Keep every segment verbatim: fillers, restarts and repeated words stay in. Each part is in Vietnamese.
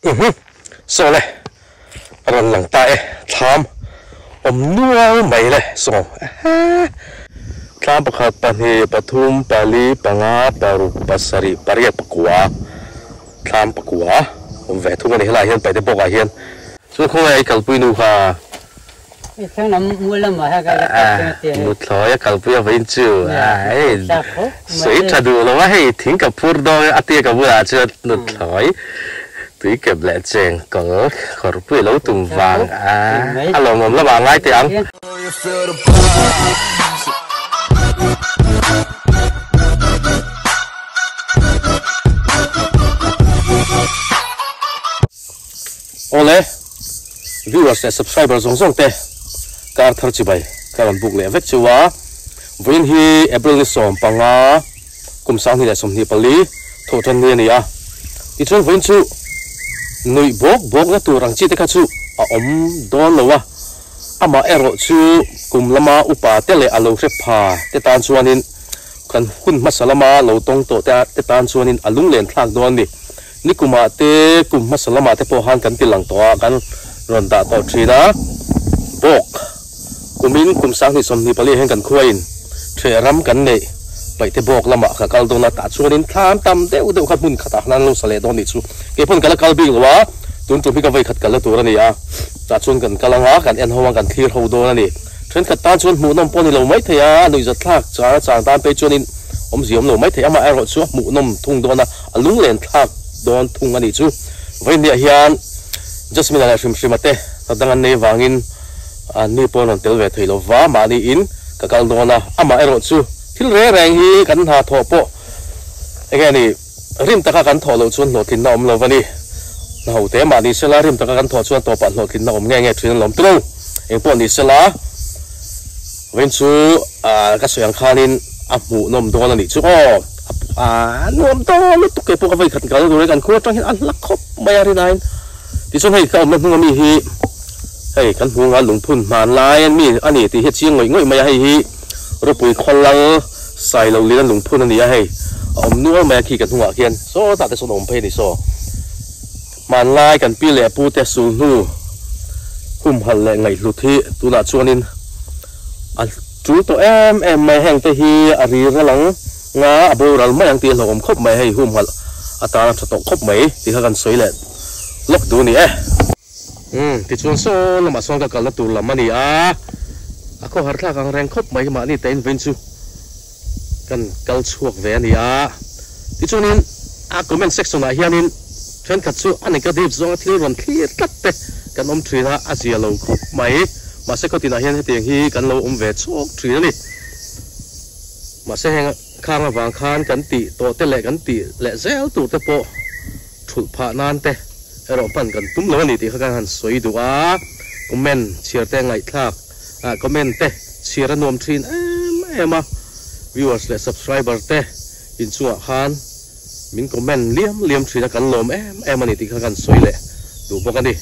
so le ran lang ta e tham om nuam mai le so tham pakhat pani pathum pali panga paru pasari pariya pakwa tham pakwa om ve thunga ni hela hian pai te boka hian chu kho ai kalpui nu kha thang nam mulam ma ha ga te mu thloya kalpui vein chu ai sei thadu lo wa hei thing ka phur do atia ka bula chu nu thloi tui kẹp lẹ chèn cỡ khẩu bụi lâu tùng vàng à alo mồm là bà ngay tiếng ole viewers and subscribers zong zong te kar thar chi bai karan buk le vek chuwa vin hi april ni som panga kum sang ni le som ni pali tho than ni ni a ti chon vin chu nui bok bok na tu rang chi te kha chu a om don lo wa ama ero chu kum lama upa te le alo hre pha te tan chuanin kan hun masalama lo tong to te te tan chuanin alung len thlak don ni ni kuma te kum masalama te po han kan tilang to kan ron da to thina bok kumin kum sang ni som ni pali hen kan khuain the ram kan nei pai te bok lama kha kal dona ta chuanin tham tam te u de kha mun khata nan lo sale don ni chu ke pon kala kal bi wa tun tu bi ka vai khat kala tur ani a ta chun kan kalanga kan en hawang kan thir ho do ani thren khat ta chun mu nom pon ni lo mai thaya nui za thak cha chang tan pe chuanin om ziom lo mai thaya ma ero chu mu nom thung dona alung len thak don thung ani chu vai ni hian jasmine la Hrimhrima te tadangan nei wangin ni pon on tel ve thailo wa ma ni in ka kal dona ama ero chu thil re reng hi kan ha tho po again ni rim taka kan tho lo chun lo tin na om lo wani na ho te ma ni sela rim taka kan tho chuan to pa lo tin na om nge nge thin lom tro eng po ni sela wen chu a ka soyang khanin a mu nom do na ni chu o a nom do lu tu ke po ka vai khat kal do re kan khu tang hin an lak khop mai ari nine ti chon hei ka om na hnung mi hi hei kan hnunga lungphun man lai an mi ani ti he chiang ngoi ngoi mai hei hi rupui kholang sai lo lian lungphun ani a hei om nuam mai khi kan hunga hian so ta te so nom phei ni so man lai kan pi le pu te sul nu hum hal le ngai lu thi tu na chuanin al chu to em em mai heng te hi ari ralang nga aboral mai ang ti lom khop mai hei hum hal ata tha to khop mai ti kha kan soi le lok du ni e um ti chuan so lama song ka kal na tur lam ani a ako har thla kang reng khop mai ma ni ten ven chu kan kal chuak ve ani a ti chuanin a comment section a hianin thren khat chu ani ka dip zong thlir ron thlir tat te kan om thina a zia lo khop mai ma se ko tina hian heteng hi kan lo om ve chok thrin ani ma se heng khang awang khan kan ti to te le kan ti le zel tu te po thul pha nan te ero pan kan tum lo ani ti kha kan han soi du a comment share te ngai thak a comment te share nom thin em em a viewers le subscriber te in chua khan min comment liam liam thina kan lom em em ani ti kha kan soi le du bok ani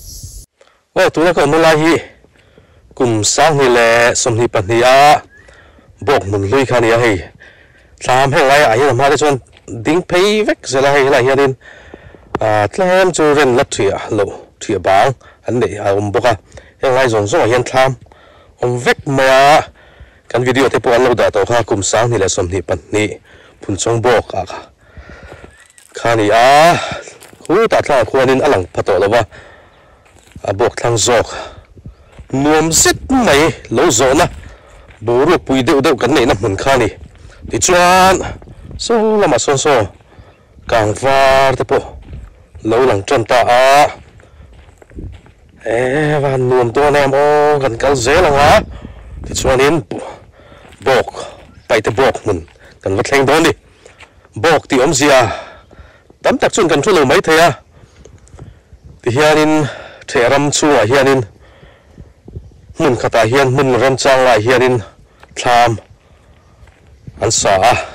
wa tu na ko mo lai hi kum sang ni le som ni pan ni a bok mun lui khan ya hei tham he lai a hi ma de chon ding phei vek zela hei la hianin a tlam chu ren la thia lo thia bang an nei a um boka he lai zong zong hian tham om vek ma kan video te po an lo da to kha kum sang ni le som ni pan ni phun chong bok a kha khani a khu ta thla khuanin alang phato lawa a bok thlang zok nuam set mai lo zo na boru pui deu deu kan nei na mun khani ti chuan so lama so so kang var te po lo lang tram ta a e van nuam to nem o kan kal ze lang a ti chuanin bok pai te bok mun kan va thleng don ni bok ti om zia tam tak chun kan thu lo mai thaya ti hianin theram chu a hianin mun khata hian mun ram chang la hianin thlam an sa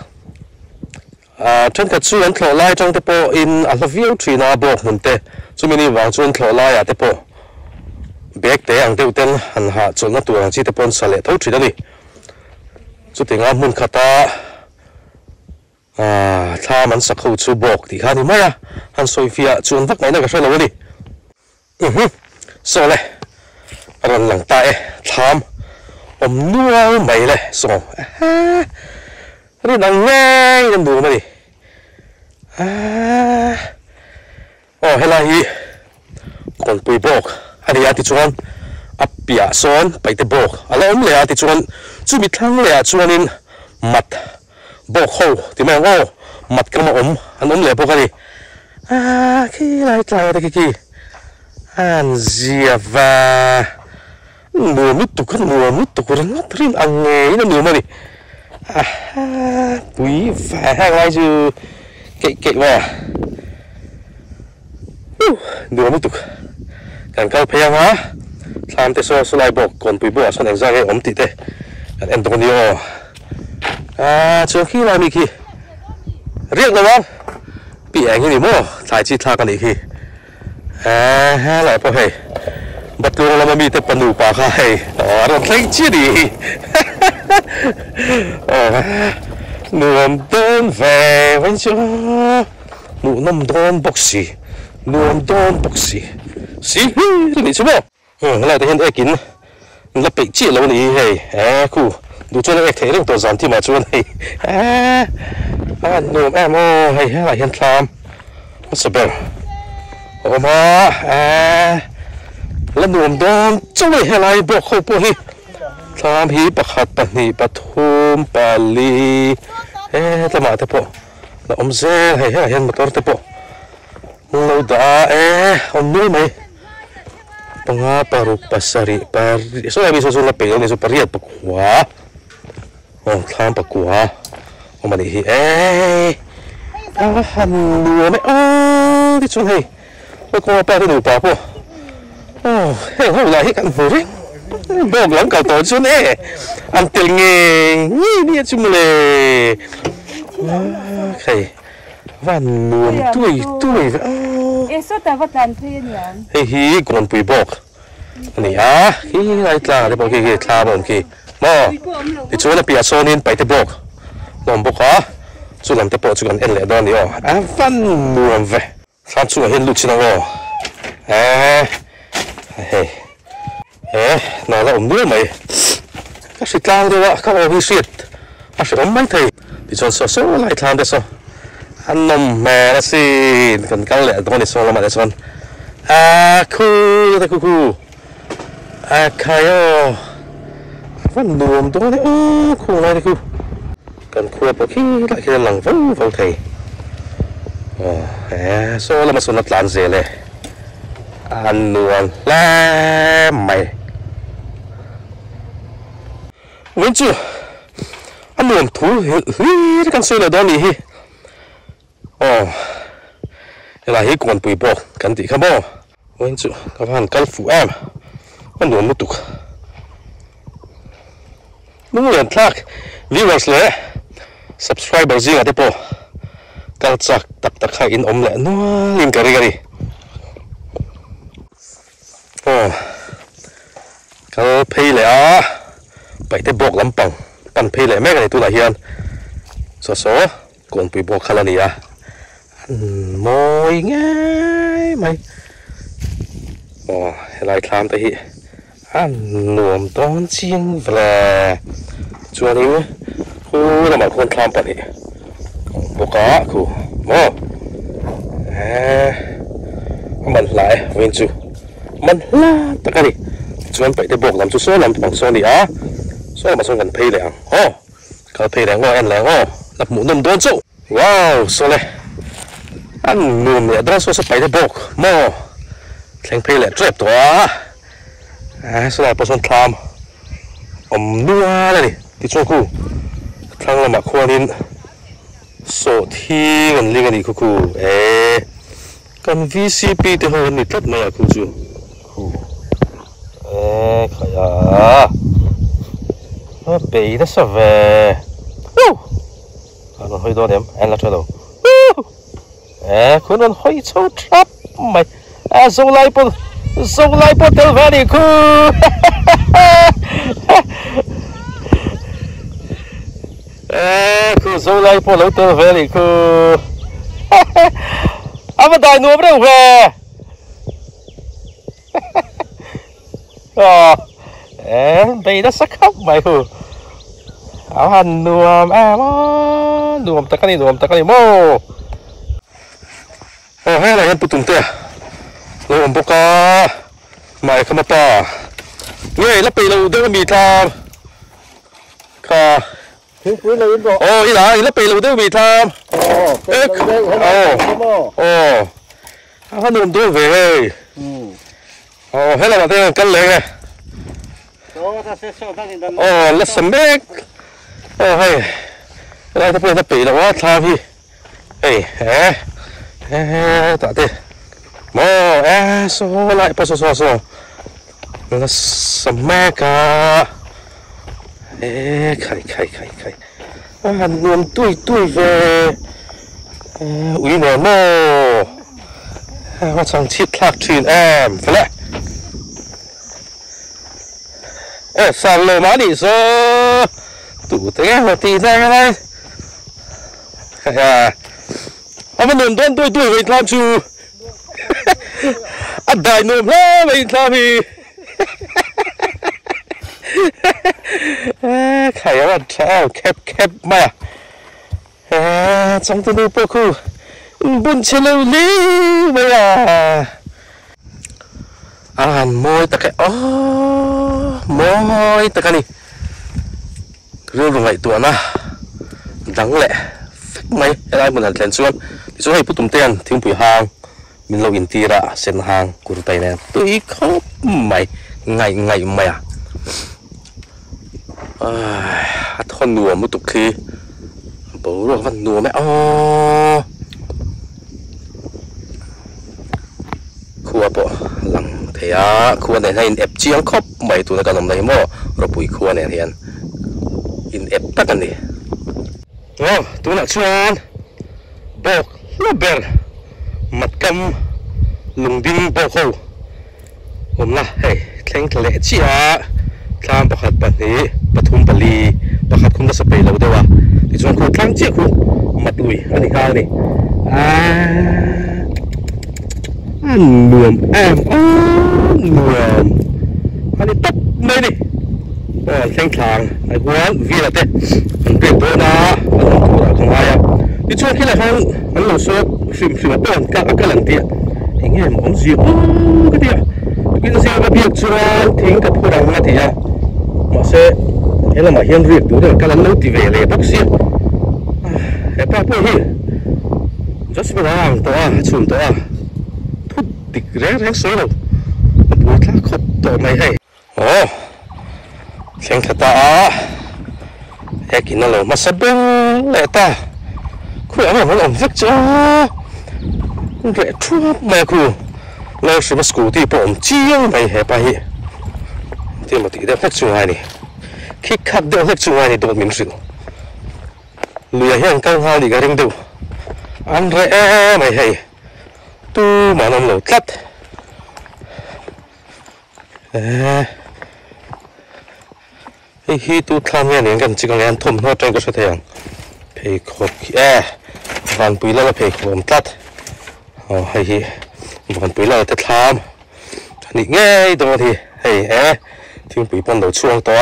a than khat chu an thlo lai tang te po in a hlavio thina bok mun te chumini wang chuan thlo lai a te po bek te ang deu ten han ha chon na tur ang chi te pon sale tho thina ni chu tinga mun khata à tha man sak ho chu bok ti kha ni mai a han soifia chuan vak mai na ka hrelo ni mhm so le ran lang ta e tham om nual mai le so ri nang ngai nam du mai à oh helai hi kon pui bok ani ati chuan apia son paite bok ala om le ati chuan chu mi thlang le a chuanin mat bok ho ti mai ngo mat kama om an om le bok ani a ki lai tla de ki an zia va nu mit tu kan nu mit tu kan ngat rin ang nge na nu mani a pui va lai ju ke ke wa nu mit tu kan kal phaya ma tham te so so lai bok kon pui bo son exam e om ti te kan en tong ni o à trước khi làm gì khi riêng là không bị ảnh cái gì mua thái chi thà cái gì khi à ha lại bao hey bắt đầu làm gì tập bắn đủ ba khai đó là thấy chi đi nuam đơn về vẫn chưa nụ năm đơn bốc xì nuam đơn bốc xì xì cái gì chứ bộ ừ lại thì hiện tại kín là bị chi lâu này hey à khuดูช่วยเอกเทเรื่องตัวสอนที่มาช่วยให้อ่าอ่าหนุ่มแอมโอ้ให้อะไรเห็นทามมันสบายโอ้มาอ่าแล้วหนุ่มโดนช่วยให้อะไรบอกเขาพวกนี้ทามฮีประคัดปนีปทุมปาลีเอ๊ะแต่มาแต่พอแล้วอมเซ่ให้อะไรเห็นมาตัวแต่พอเราด่าเอ๊ะอมนุ่มไหมปังอาปารุปัสสริปาริส่วนมีส่วนละเปรี้ยวในส่วนปริยัติปกหัวโอ้ทำปากกัวโอ้มันนี่เอ๊ะอ่ะหันดูไหมโอ้ที่ชวนให้ว่ากัวป้าที่หนูป้าพ่อโอ้เฮ้ยเขาอะไรให้กันหัวเร่งบอกหลังเก่าตัวชวนเอ๊ะอันเตลเงี้ยนี่เนี่ยจุ่มเลยใครวันนวลตุ้ยตุ้ยเอ๊ะสุดแต่ว่าการเพี้ยนอย่างเฮ้ยฮีก่อนปุยบอกนี่อ่ะฮีไรตาเดี๋ยวบอกฮีตาบอกฮีมอที่ช่วยเราเปียโซนินไปเตบกลมบกอ่ะช่วยลำเตบกช่วยกันเอ็นเลยดอนนี่อ๋ออ่ะฟันนวมเว้ฟันช่วยเห็นลุกชินะอ๋อเอ๊ะเฮ้เอ๊ะน่าละอมด้วยไหมก็สิตามด้วยวะเขาเอาวิสิตอ่ะสิอมไม่ถึงที่ชวนโซโซ่ไล่ทางเดซอันนมแม่ละสิกันกันแหละตรงนี้โซลมาเดซอนอ่ะคูแต่คูคูอ่ะใครอ๋อวันนวมตรงนี้โอ้คู่อะไรนี่คู่กันคู่ปกขี้ละขี้หลังฟุ้งฟุ้งไทยโอ้เฮ้โซ่แล้วมาสุนัขหลานเสียเลยอันนวมแล่ใหม่วันจู่อันนวมถูเฮ้ยกันสวยเลยตอนนี้โอ้อะไรให้กวนปุยบอกกันติครับบ่วันจู่กับพันกัลฟูแอมอันนวมมุตุกมึงเรียนทัก viewers เลย subscriber จริงอ่ะที่พอการจักตักตักให้อินอมเลยนัวลิมกะริกะริโอ้เขาเพย์เลยอ่ะไปที่บอกลำปังปั่นเพย์เลยแม่กันในตัวไหนเฮียนสอสอกวนไปบอกขนาดนี้อ่ะมอยง่ายไหมโอ้ลายคลามแต่ฮีอันนวมตอนเชียงแฝงชวนนี้คูเรามาคนคลามปะนี่บกะคูโม่เอ๊ะมันหลายเวนจูมันลาตะกันนี่ชวนไปได้บอกลำจุโซ่ลำปังโซนี่อ่ะโซ่มาส่งกันเพย์แรงโอ้เขาเพย์แรงว่าแอนแรงโอ้รับหมูนุ่มโดนจูว้าวโซเลยอันนวมเนี่ยโดนโซ่สไปได้บอกโม่แข่งเพย์แหละเจ็บตัวอ่าสุดท้ายพอส่วนคลามอมนัวเลยนี่ที่ช่วงคู่ทั้งละมาควนินโซที่กันลิงกันนี่คู่เอ๊ะกัน วี ซี พี ที่เขาหนีตัดมาคู่จูเอ๊ะขยะว่าเบย์ได้สักเว้ยโอ้กันห้อยตัวเดียมแอนละเท่าตัวเอ๊ะคุณนั่นห้อยโชว์ทรัพย์ไม่อ่ะส่งไลน์ปนส่งไลน์ปนเทลแฟนอีกคู่เอ๊ะคู่ dâu lai po lâu tơ về đi cứ à mà đại nuông đâu về à em bây đã sắc khóc mày hừ áo hành nuông em á nuông ta cái này nuông ta cái này mô ồ hay là em bút tung tia nuông bốc à mày không mất ta nghe lắp bị lâu đâu bị tham cả ồ ý là lắp bị lâu đâu bị tham ồ ồ áo nuông tôi về ồ hay là bạn thấy cân lên này ồ là sắm bếp ồ hay đây ta phải ta bị đâu tham đi ê ê ê tạ tê mò ê số lại bao số số số là sắm bếp cả ê khai khai khai khai à nuông tui tui về uy nè mò à chẳng chít lạc truyền em phải lại ê sàn lờ má đi số tủ té mà tì ra cái này à à mà nuông tuân tui tui về làm chú à đại nuông lá về làm gì à khai à chào khép khép mà à trong tôi nuôi bố khu buồn chơi lâu lý bây giờ à môi ta cái ô môi ta cái này rêu rồi vậy tuần à đáng lẽ mấy cái này một lần lên xuống thì số hay bút tùng tiền thiếu bùi hàng mình lâu in tira sen hàng của tay này tôi khóc mày ngày ngày mày à à thon nùa một tục khi bố rồi văn nùa mẹ ô khua bộ lằng thế à khua này hay ép chiang khóc mày tụi nó còn làm này mò rồi bùi khua này thì anh in ép tắt anh đi ô tụi nó chuan bọc nó bèn mặt cam lùng đinh bọc hậu hôm nay hey khen lệ chi à tham bạc hạt bát ní bát thum bali bạc hạt không có sập bể lâu đâu à thì chúng tôi tham chiếc khu mặt ủi anh đi khai đi à nuông em à nuông anh đi tấp đây đi à khen thang ai quán vì là thế anh biết tôi na anh không là không ai à thì chúng khi là hàng anh làm số phim phim ở bên các các lần tiệt thì nghe mà ông gì ô cái tiệt cái gì mà biết chuan thính cái phụ đồng thì à mà sẽ thế là mà hiền việc đúng rồi các lần lâu thì về lề bốc xịt cái ba bữa hi rất là hàng to chun to thút tịch rẽ rẽ số đâu bố thác khóc to mày hay ồ khen thật ta cái kia nó là mà sắp bên lẽ ta khỏe mà nó làm việc cho rẽ chua mày khu lâu sự mất scooty bổn chiang mày hay bay thì mà tí đeo phép chung ai này khi khát đeo phép chung ai này đột mình sự lùi hiện cao hao đi cái rinh đầu ăn rẽ mày hay tu mà nó lẩu cắt hi hi tu tham gia những cái chỉ cần ăn thùng thôi trên cái số tiền phải khóc à hoàn bùi là phải khom tắt ờ hay hi hoàn bùi là tắt tham thì nghe đó thì hay à thì bùi ban đầu chuông to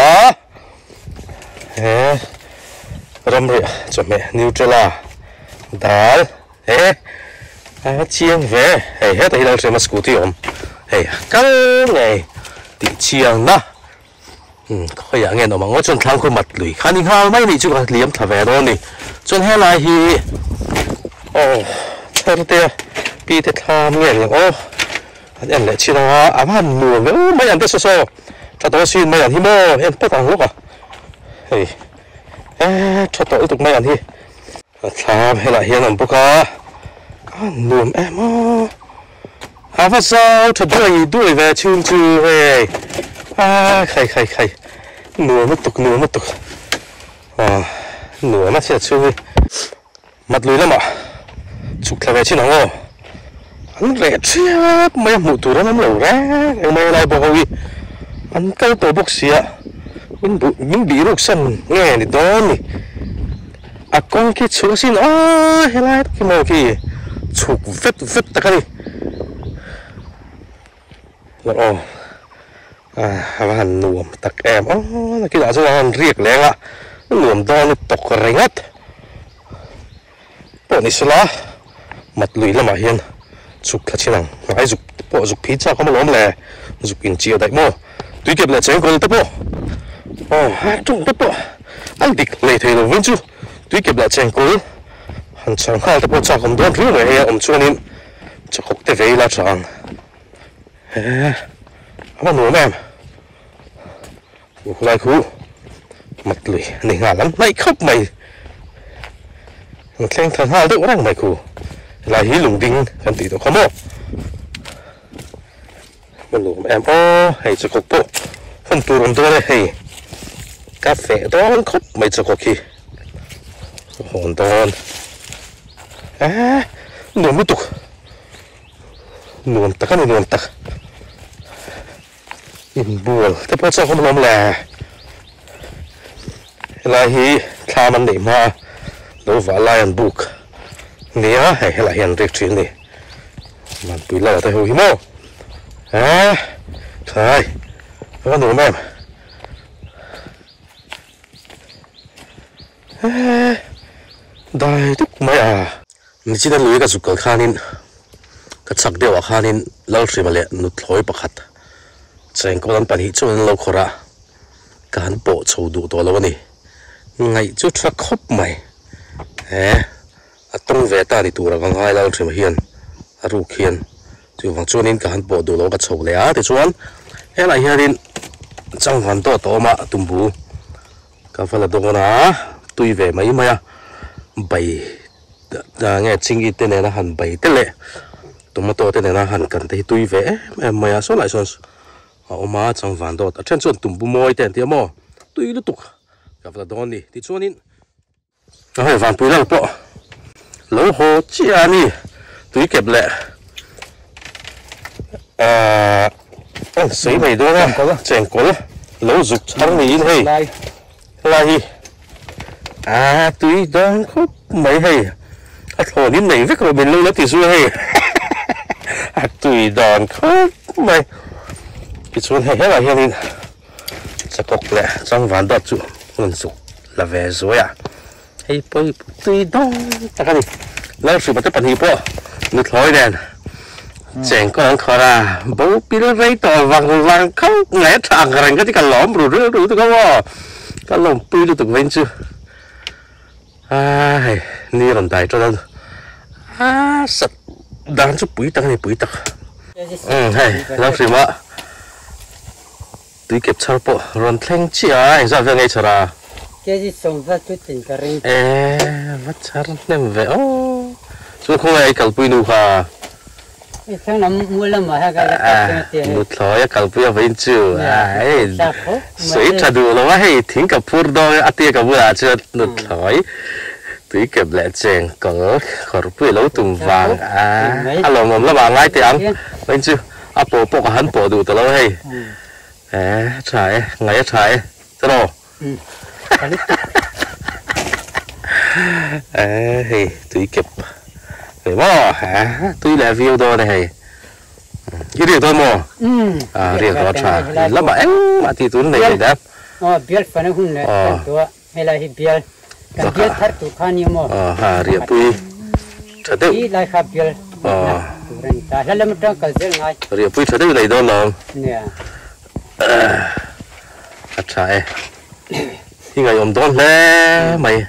à ram rồi cho mẹ Nutella đá à à chiên về hay hết thì đang xem scooty ôm hay căng này thì chiên na ừ có dạng nghe nó mà ngó chân thang khuôn mặt lười khá ninh hao mấy này chú có liếm thả về đó này chân hết lại thì ồ theo thế pi thế tham nghe nhỉ ô anh em lại chia nó ám hẳn mùa với mấy anh biết so so cho tôi xin mấy anh hi mô em bắt thằng lúc à hey à cho tôi tục mấy anh hi tham hay là hiền làm bốc à nuông em ô à phát sao cho tôi đuổi về chun chun về à khai khai khai nuông mất tục nuông mất tục à nuông mất thiệt chui mặt lưới lắm ạ chụp lại về trên nó ngô anh rẻ chết mấy mụ tủ đó nó lẩu ra em mấy lại bò gì anh câu tổ bốc xì ạ những bị những bị rục sân nghe thì đó nè à con cái chú xin à hay là cái màu kia chụp vết vết ta cái đi rồi à và hành nuam tắc em ó là cái đó cho hành riết lên ạ nuam đó nó tóc rành hết bộ này xóa mặt lùi là mà hiền chụp là chỉ năng ngay chụp bộ chụp pizza không có lắm lẹ chụp in chiều đại mô tuy kịp là chén còn tập bộ ồ hát trung tập bộ anh địch lệ thầy rồi vẫn chưa tuy kịp là chén còn hắn chẳng khai tập bộ chắc không đoán riêng người hay ông cho nên chắc không thể về là chẳng mà nuam em buộc lại khu mặt lùi này ngả lắm mày khóc mày khen thần hai đứa đang mày khu là hí lùng đinh gần tỷ độ không mô mà nuam em ô hay cho cục bộ phân tu rồng tôi đây hay cà phê đó khóc mày cho cục khi hồn đòn à nuam lutuk nuam tắc cái nuam tắc in buồn thế bây giờ không làm là là hi tham ăn để mà đâu vào lại ăn buộc nhớ hay là hiện việc chuyện này mà bây giờ tôi hồi mô à thôi có nuam em đại thúc mày à mình chỉ đang lùi cái sụp cái khanin cái sắc đeo khanin lâu rồi mà lẹ nút lối bạc hạt chèn có lần bạn hi cho nên lâu khó ra cả hắn bộ châu đủ to lâu này ngày chút phát khóc mày à tông về ta thì tụ là vàng hai lâu rồi mà hiền à ru hiền chứ vàng cho nên cả hắn bộ đủ lâu cái châu lẹ thì chuan thế là hiền trong hoàn to to mà tum bu cả phải là đồ na tùy về mấy mày à bảy nghe chính ý tên này là hẳn bảy tên lệ tụi mà to tên này là hẳn cần thấy tùy về em mày à số lại số họ mà trong ván đó trên chuan tụm bu môi tên tiêm mò tùy lutuk gặp là đó đi thì chuan in rồi ván bùi là bộ lỗ hồ chia ni tùy kẹp lệ à anh sấy mày đó ra chèn cố lỗ dục thắng đi hay là gì à tùy đó khúc mấy hay à thổ đến này rất là bền lâu lắm thì xưa hay à tùy đòn khúc mày cái chuan hay hết là hiện in chắc cọc lẹ trong ván đọt chủ lần dục là về rồi à hay bơi tùy đó ta cái gì lâu sự mà tất bận hiệp bộ nước thổi đèn chèn có ăn khó ra bố bị nó rây tỏ vàng vàng khóc nghe thằng rành cái cái lõm rồi rứa rồi tôi không cái lồng pi được bên chưa à ni làm đại cho nên à sạch đang chút bụi tăng này bụi tắc ừ hay lâu sự mà tùy kịp chào bộ rồi thanh chi à anh sao về ngay chờ ra cái gì sống ra chút tiền cái gì ê vắt chả nem về ô chúng không ai cầu bùi nu ha cái thằng nó mua làm mà cái à một thỏi cầu bùi bên chưa à ấy sấy trà đủ rồi hay thỉnh cả phur đôi à tia cả bùi à chưa một thỏi tùy kịp lẹ chèn cỡ cỡ bùi lâu tùng vàng à à lòng ngầm là vàng ngay tiếng bên chưa à bộ bộ cả hắn bộ đủ từ lâu hay à trái ngay trái thế nào à thì tùy kịp để mò hả tùy là view đó này cái điều tôi mò à điều đó trà là bạn mà thì tôi này để đáp ờ biết phải nó không nàyตัวhay là hi biết cái biết thật tụ khan nhiều mò ờ hà điều tùy thật đấy đi lại khắp biết ờ ta là làm trong cái gì ngay điều tùy thật đấy này đó là nè à trái thì ngày hôm đó nè mày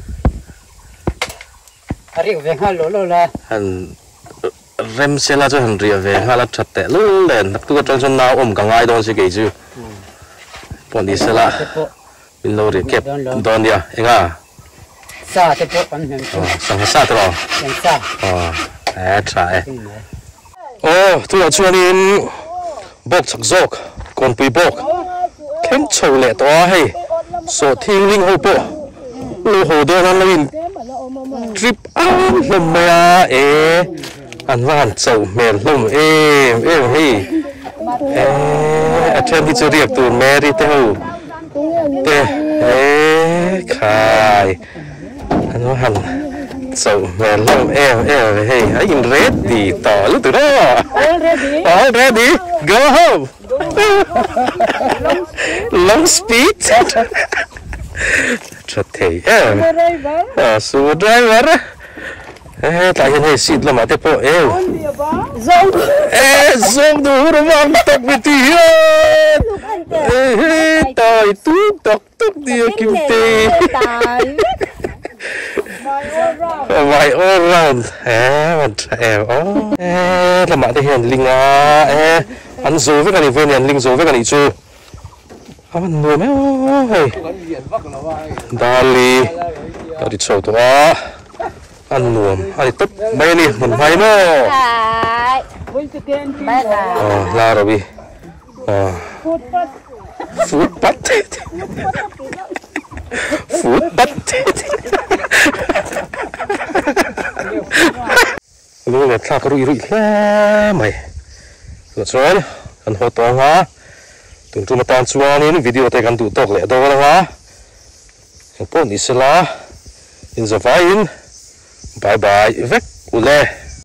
Ari về hai lỗ lỗ là hắn rem xe la cho hắn rìa về hai là chặt tệ lớn lên tu cái trong nào ôm cả ngay đó sẽ kể chứ bọn đi xe la mình lâu để kẹp đòn đi à anh à xa thì bộ còn hình à sang xa thế nào xa à à trái ô tôi ở chỗ này bốc chắc dọc còn bị bốc kém chầu lệ to hay số thiên linh hồ bộ lô hồ đó nó lên trip á lùm mày à ê ăn vàng chầu mèn lùm ê ê hey ê ở trên thì chưa điệp từ mẹ đi theo tê ê khai nó hẳn sầu mẹ lòng em em hey are you ready tỏ lúc từ đó Already. all ready go home long speed thật thế em Driver. à số driver eh tại hiện nay xịt là mà thế po em Zong. eh zoom đủ rồi mà tóc bị tiệt eh tại tu tóc tóc dia kim tê vậy all round eh mình em oh eh là mà thế hiện linh à eh ăn rồi với cái này vừa nhận linh rồi với cái này chưa à mình nuôi mấy ơi Dali Dali chậu tụi á ăn nuam ăn tất bay đi mình bay nó à la rồi bi à food pat food pat lúc này thà cái rủi rủi mày rồi anh hốt to ha tụi chúng ta chua nên video tayกันtụi tóc lẹ đó ha Hmun is la in the vine bye bye vek ule